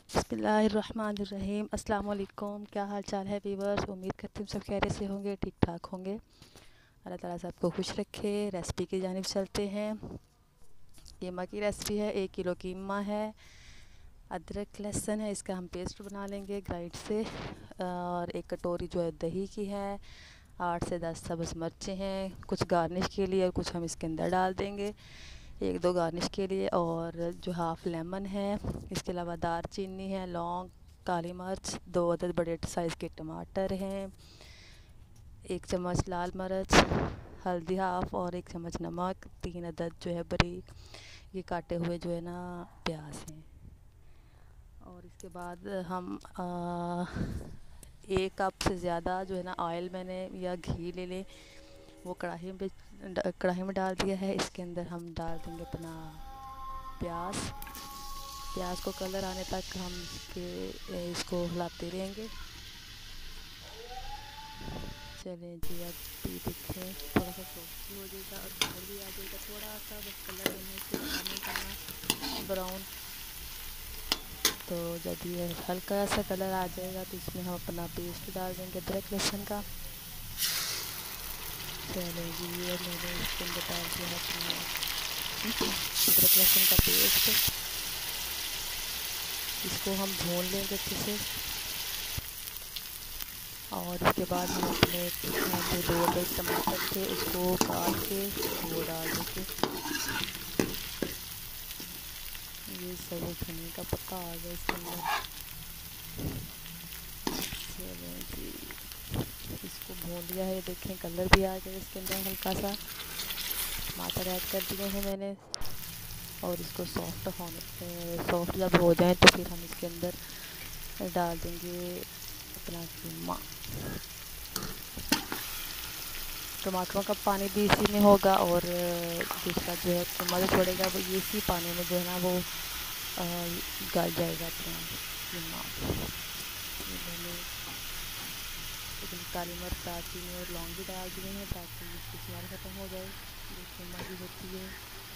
बिस्मिल्लाहिर्रहमानिर्रहीम। अस्सलाम वालेकुम। क्या हाल चाल है वीवर्स? उम्मीद करती हूँ सब खैरियत से होंगे, ठीक ठाक होंगे। अल्लाह ताला सबको खुश रखे। रेसिपी की जानिब चलते हैं। कीमा की रेसिपी है। 1 किलो कीमा है, अदरक लहसुन है, इसका हम पेस्ट बना लेंगे ग्राइंड से। और 1 कटोरी जो है दही की है। 8 से 10 सब्ज़ मिर्चें हैं, कुछ गार्निश के लिए और कुछ हम इसके अंदर डाल देंगे, 1-2 गार्निश के लिए। और जो हाफ़ लेमन है, इसके अलावा दारचीनी है, लौंग, काली मिर्च, 2 अदद बड़े साइज़ के टमाटर हैं, 1 चम्मच लाल मिर्च, हल्दी हाफ़ और 1 चम्मच नमक, 3 अदद जो है बारीक ये काटे हुए जो है ना प्याज हैं। और इसके बाद हम 1 कप से ज़्यादा जो है ना ऑयल मैंने या घी ले लें, वो कढ़ाई में डाल दिया है। इसके अंदर हम डाल देंगे अपना प्याज को कलर आने तक हम इसको हिलाते रहेंगे। चलें जी, अब ये देखें थोड़ा सा सॉफ्ट भी हो जाएगा और कलर भी आ जाएगा, थोड़ा सा बस कलर होने से ज़्यादा नहीं करना ब्राउन। तो जब ये हल्का सा कलर आ जाएगा तो इसमें हम अपना पेस्ट डाल देंगे अदरक लहसुन का। चलें जी, ये मैंने इसके अंदर डाल दिया है अपना अदरक लहसुन का पेस्ट। इसको हम भून लेंगे अच्छे से। और उसके बाद हम अपने जो 2 अदद टमाटर थे उसको काट के वो डाल देंगे। ये सब धनिया का पत्ता आ गया इसके अंदर। चलें जी, इसको भून लिया है, देखें कलर भी आ गया इसके अंदर हल्का सा। टमाटर ऐड कर दिए हैं मैंने और इसको सॉफ्ट जब हो जाए तो फिर हम इसके अंदर डाल देंगे अपना कीमा। टमाटरों का पानी भी इसी में होगा और दूसरा जो है कीमा जो छोड़ेगा वो ये इसी पानी में जो है ना वो गल जाएगा अपना कीमा। ये मैंने काली मिर्च, दालचीनी और लौंग भी डाल दिए हैं ताकि इसकी स्मेल ख़त्म हो जाए जो कीमा की होती है।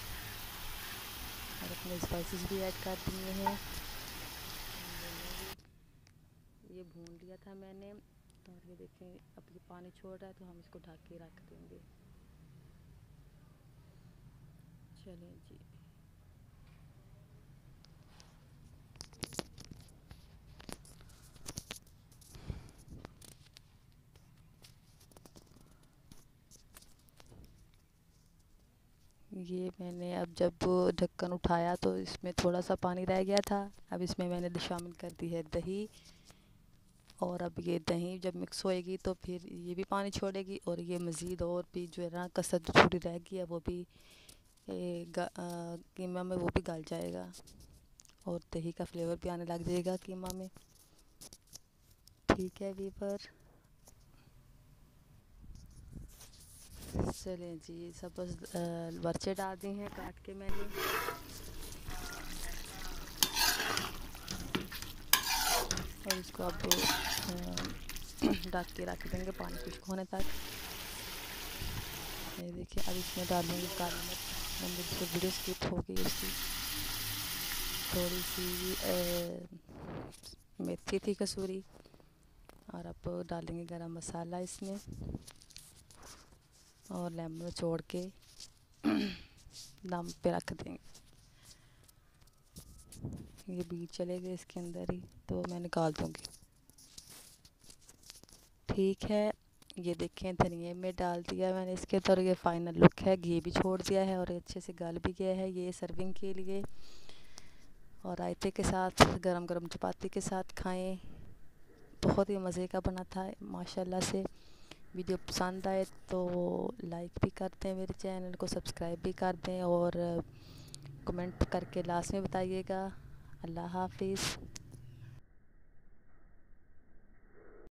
और अपने स्पाइसेस भी ऐड कर दिए हैं। ये भून लिया था मैंने और ये देखें अब ये पानी छोड़ रहा है तो हम इसको ढक के रख देंगे। चलें जी, ये मैंने अब जब ढक्कन उठाया तो इसमें थोड़ा सा पानी रह गया था। अब इसमें मैंने शामिल कर दी है दही। और अब ये दही जब मिक्स होएगी तो फिर ये भी पानी छोड़ेगी और ये मज़ीद और भी जो है ना कसर जो थोड़ी रह गई है वो भी कीमा में वो भी गल जाएगा और दही का फ्लेवर भी आने लग जाएगा कीमा में। ठीक है वीवर, चलें जी, सब मिर्चें डाल दी हैं काट के मैंने। और इसको अब ढक के रख देंगे पानी खुश्क होने तक। ये देखिए अब इसमें डालेंगे काली मिर्च, मैंने बिल्कुल वीडियो स्किप हो गई उसकी। थोड़ी सी मेथी थी कसूरी। और अब डालेंगे गरम मसाला इसमें और लेमन छोड़ के दम पे रख देंगे। ये बीज चले गए इसके अंदर ही तो मैं निकाल दूँगी। ठीक है, ये देखें धनिया में डाल दिया मैंने इसके अंदर। ये फाइनल लुक है, घी भी छोड़ दिया है और अच्छे से गल भी गया है। ये सर्विंग के लिए और रायते के साथ गरम गरम चपाती के साथ खाएं। बहुत ही मज़े का बना था माशाल्लाह से। वीडियो पसंद आए तो लाइक भी कर दें, मेरे चैनल को सब्सक्राइब भी कर दें और कमेंट करके लास्ट में बताइएगा। अल्लाह हाफिज़।